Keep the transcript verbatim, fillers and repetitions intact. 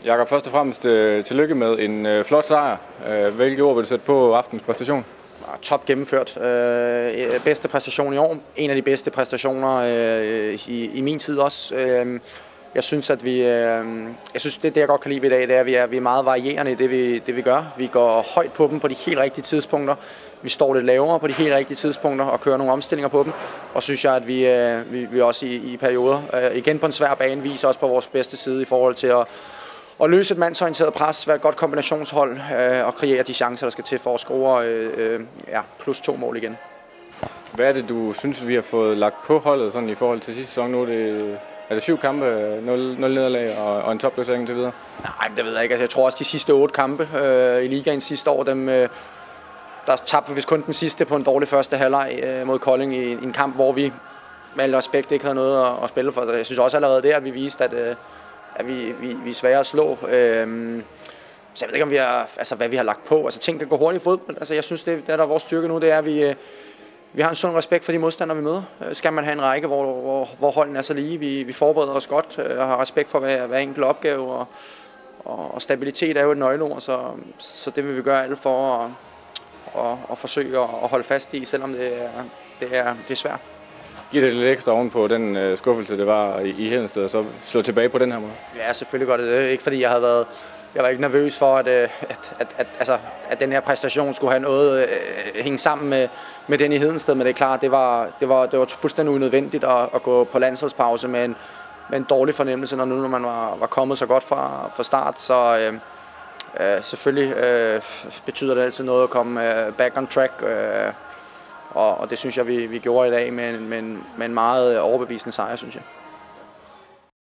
Jakob, først og fremmest øh, tillykke med en øh, flot sejr. Øh, hvilke ord vil du sætte på aftens præstation? Top gennemført. Øh, bedste præstation i år. En af de bedste præstationer øh, i, i min tid også. Øh, jeg synes, at vi, øh, jeg synes, det, det jeg godt kan lide ved i dag, det er, at vi er, vi er meget varierende i det vi, det, vi gør. Vi går højt på dem på de helt rigtige tidspunkter. Vi står lidt lavere på de helt rigtige tidspunkter og kører nogle omstillinger på dem. Og synes jeg, at vi, øh, vi, vi også i, i perioder, øh, igen på en svær bane, viser os på vores bedste side i forhold til at Og løse et mandsorienteret pres, være et godt kombinationshold øh, og kreere de chancer, der skal til for at score øh, øh, ja, plus to mål igen. Hvad er det, du synes, vi har fået lagt på holdet sådan i forhold til sidste sæson? Nu er det, er det syv kampe, nul nederlag og, og en topplacering til videre? Nej, det ved jeg ikke. Altså, jeg tror også, de sidste otte kampe øh, i ligaen sidste år, dem, øh, der tabte vi vist kun den sidste på en dårlig første halvleg øh, mod Kolding i, i en kamp, hvor vi med al respekt ikke havde noget at, at spille for. Jeg synes også allerede der, at vi viste, at øh, at vi, vi, vi er svære at slå. Øhm, så jeg ved ikke, om vi har, altså, hvad vi har lagt på. Altså, ting kan gå hurtigt i fodbold. Altså, jeg synes, det, det der er vores styrke nu, det er, at vi, vi har en sund respekt for de modstandere, vi møder. Skal man have en række, hvor, hvor, hvor holdene er så lige. Vi, vi forbereder os godt og har respekt for hver, hver enkelt opgave. Og, og, og stabilitet er jo et nøgleord, så, så det vil vi gøre alt for at, at, at forsøge at, at holde fast i, selvom det er, det er, det er svært. Giver det lidt ekstra oven på den øh, skuffelse, det var i, i Hedensted, og så slå tilbage på den her måde? Ja, selvfølgelig gør det det. Ikke fordi jeg havde været, jeg var ikke nervøs for, at, at, at, at, altså, at den her præstation skulle have noget øh, hænge sammen med, med den i Hedensted, men det er klart, det var, det var, det var fuldstændig unødvendigt at, at gå på landsholdspause med en, med en dårlig fornemmelse, når nu når man var, var kommet så godt fra, fra start. Så øh, øh, selvfølgelig øh, betyder det altid noget at komme øh, back on track. Øh, Og, og det synes jeg, vi, vi gjorde i dag med, med, en, med en meget overbevisende sejr, synes jeg.